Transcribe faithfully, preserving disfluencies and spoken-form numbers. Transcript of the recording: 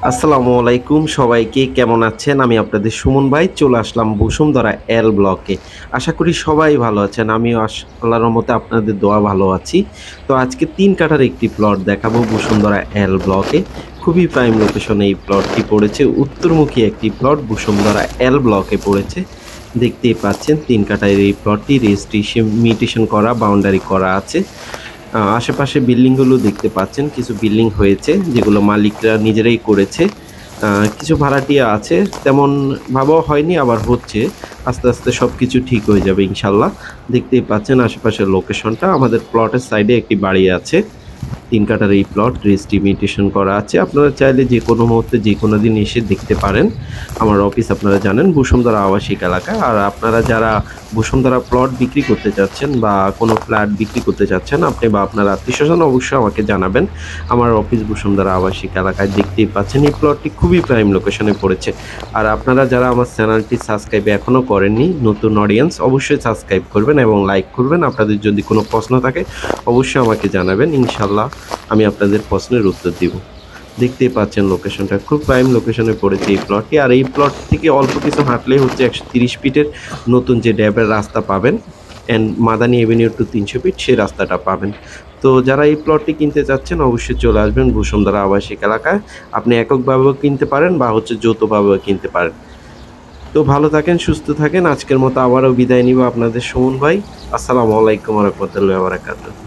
আসসালামু আলাইকুম সবাইকে কেমন আছেন? আমি আপনাদের সুমন ভাই চলে আসলাম বসুন্ধরা এল ব্লকে। আশা করি সবাই ভালো আছেন। আমিও আস আল্লাহর রহমতে আপনাদের দোয়া ভালো আছি। তো আজকে তিন কাঠার একটি প্লট দেখাবো বসুন্ধরা এল ব্লকে। খুবই প্রাইম লোকেশনে এই প্লটটি পড়েছে। উত্তরমুখী একটি প্লট বসুন্ধরা এল ব্লকে পড়েছে। দেখতেই পাচ্ছেন তিন কাঠার এই প্লটটি রেজিস্ট্রেশন মিউটেশন করা, বাউন্ডারি করা আছে। আ আশেপাশে বিল্ডিংগুলো দেখতে পাচ্ছেন। কিছু বিল্ডিং হয়েছে যেগুলো মালিকরা নিজেরাই করেছে। আ কিছু ভাড়াটিয়া আছে। তেমন ভাবাও হয়নি আবার হচ্ছে। আস্তে, আস্তে সবকিছু ঠিক হয়ে যাবে ইনশাআল্লাহ। দেখতেই পাচ্ছেন আশেপাশের লোকেশনটা। আমাদের প্লটের সাইডে একটি বাড়ি আছে। তিন কাঠার এই প্লট রেজিস্ট্রিমিটেশন করা আছে। আপনারা চাইলে যেকোনো মুহূর্তে যেকোনো দিন এসে দেখতে পারেন। আমার অফিস আপনারা জানেন বসুন্ধরা আবাসিক এলাকা। আর আপনারা যারা বসুন্ধরা প্লট বিক্রি করতে চাচ্ছেন বা কোনো ফ্ল্যাট বিক্রি করতে চাচ্ছেন আপনি বা আপনার আত্মীয়স্বজন অবশ্যই আমাকে জানাবেন। আমার অফিস বসুন্ধরা আবাসিক এলাকায় দেখতেই পাচ্ছেন এই প্লটটি খুবই প্রাইম লোকেশনে পড়েছে। আর আপনারা যারা আমার চ্যানেলটি সাবস্ক্রাইব এখনও করেননি, নতুন অডিয়েন্স অবশ্যই সাবস্ক্রাইব করবেন এবং লাইক করবেন। আপনাদের যদি কোনো প্রশ্ন থাকে অবশ্যই আমাকে জানাবেন। ইনশাআল্লাহ আমি আপনাদের প্রশ্নের উত্তর দিব। দেখতেই পাচ্ছেন লোকেশনটা খুব প্রাইম লোকেশনে পড়েছে এই প্লটটি। আর এই প্লট থেকে অল্প কিছু হাঁটলেই হচ্ছে একশো তিরিশ ফিটের নতুন যে ড্যাবের রাস্তা পাবেন অ্যান্ড মাদানী এভিনিউ টু তিনশো ফিট সেই রাস্তাটা পাবেন। তো যারা এই প্লটটি কিনতে চাচ্ছেন অবশ্যই চলে আসবেন বসুন্ধরা আবাসিক এলাকায়। আপনি এককভাবেও কিনতে পারেন বা হচ্ছে যৌথভাবেও কিনতে পারেন। তো ভালো থাকেন, সুস্থ থাকেন। আজকের মতো আবারও বিদায় নিব আপনাদের সুমন ভাই। আসসালামু আলাইকুম ওয়া রাহমাতুল্লাহি ওয়া বারাকাতুহু।